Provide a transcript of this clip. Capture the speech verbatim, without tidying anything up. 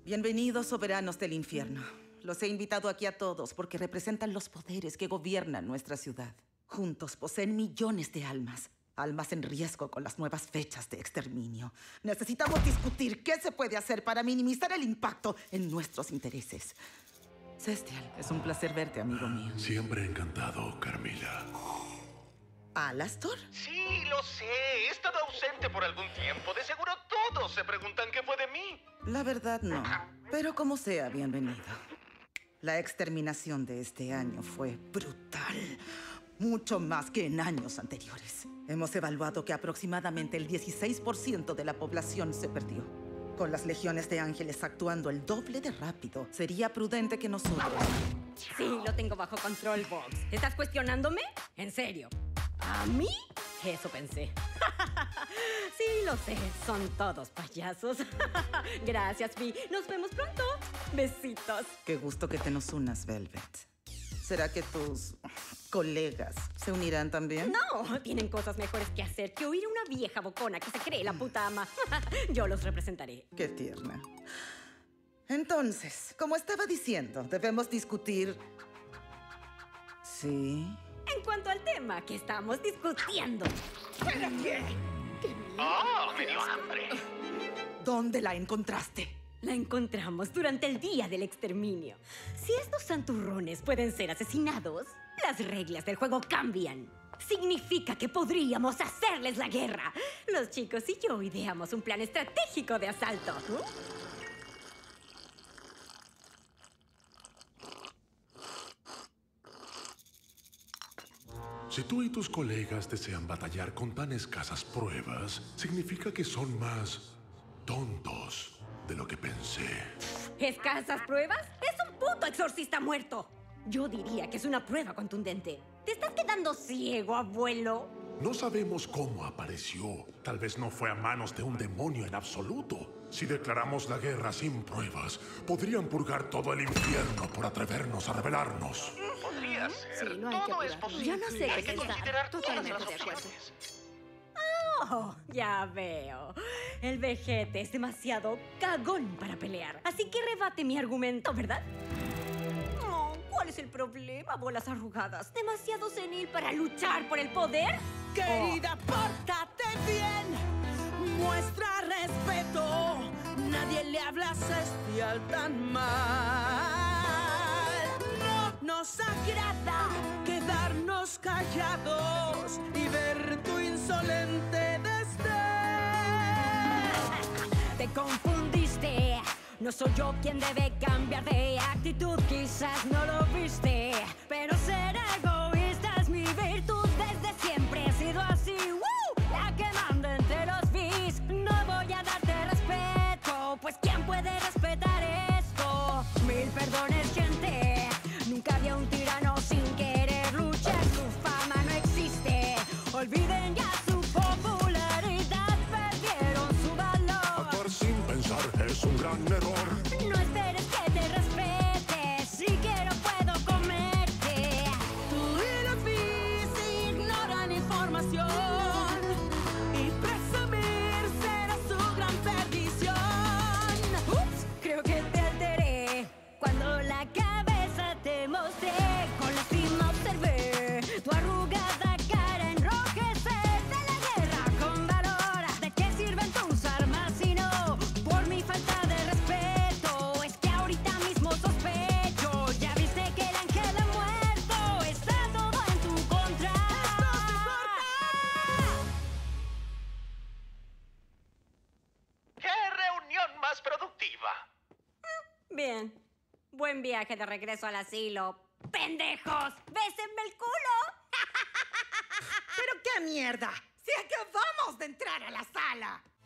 Bienvenidos, soberanos del infierno. Los he invitado aquí a todos porque representan los poderes que gobiernan nuestra ciudad. Juntos poseen millones de almas. Almas en riesgo con las nuevas fechas de exterminio. Necesitamos discutir qué se puede hacer para minimizar el impacto en nuestros intereses. Cestial, es un placer verte, amigo mío. Siempre encantado, Carmilla. ¿Alastor? Sí, lo sé. He estado ausente por algún tiempo. De seguro todos se preguntan qué fue de mí. La verdad, no. Pero como sea, bienvenido. La exterminación de este año fue brutal. Mucho más que en años anteriores. Hemos evaluado que aproximadamente el dieciséis por ciento de la población se perdió. Con las legiones de ángeles actuando el doble de rápido, sería prudente que nosotros... Sí, lo tengo bajo control, Box. ¿Estás cuestionándome? ¿En serio? ¿A mí? Eso pensé. Sí, lo sé. Son todos payasos. Gracias, Vi. Nos vemos pronto. Besitos. Qué gusto que te nos unas, Velvet. ¿Será que tus colegas se unirán también? No, tienen cosas mejores que hacer que oír a una vieja bocona que se cree la puta ama. Yo los representaré. Qué tierna. Entonces, como estaba diciendo, debemos discutir... ¿Sí? En cuanto al tema que estamos discutiendo. ¿Para qué? ¡Oh, me dio hambre! ¿Dónde la encontraste? La encontramos durante el día del exterminio. Si estos santurrones pueden ser asesinados, las reglas del juego cambian. Significa que podríamos hacerles la guerra. Los chicos y yo ideamos un plan estratégico de asalto. Si tú y tus colegas desean batallar con tan escasas pruebas, significa que son más tontos de lo que pensé. ¿Escasas pruebas? ¡Es un puto exorcista muerto! Yo diría que es una prueba contundente. ¿Te estás quedando ciego, abuelo? No sabemos cómo apareció. Tal vez no fue a manos de un demonio en absoluto. Si declaramos la guerra sin pruebas, podrían purgar todo el infierno por atrevernos a rebelarnos. Podría ser. Sí, no hay que Todo es apurarnos. posible. Yo no sé Hay qué que pensar. considerar todas Totalmente las de acuerdo. opciones. Oh, ya veo. El vejete es demasiado cagón para pelear. Así que rebate mi argumento, ¿verdad? Oh, ¿cuál es el problema, bolas arrugadas? ¿Demasiado senil para luchar por el poder? Querida, pórtate bien, muestra respeto. Nadie le habla a Cestial tan mal. No nos agrada quedarnos callados y ver tu insolente desdén. Te confundiste. No soy yo quien debe cambiar de actitud. Quizás no lo viste, pero ser egoísta es mi virtud. Desde siempre he sido así. ¡Woo! La que manda entre los bis. No voy a darte respeto, pues ¿quién puede respetar esto? Mil perdones, gente. Nunca había un tirano sin querer luchar. Su fama no existe. Olviden ya su popularidad. Perdieron su valor. Actuar sin pensar es un gran error. No esperes que te respete. Si quiero puedo comerte. Tú y los bis ignoran información y presumir será su gran perdición. Ups, creo que te alteré cuando la cabeza te mostré. Con lástima observé tu arrugada cara enrojecer. De la guerra con valor. ¿De qué sirven tus armas si no por mi falta de respeto? Es que ahorita mismo sospecho. Ya viste que el ángel ha muerto. Está todo en tu contra. ¡Qué reunión más productiva! Bien. Buen viaje de regreso al asilo. ¡Pendejos! ¡Bésenme el culo! ¿Pero qué mierda? ¡Si acabamos de entrar a la sala!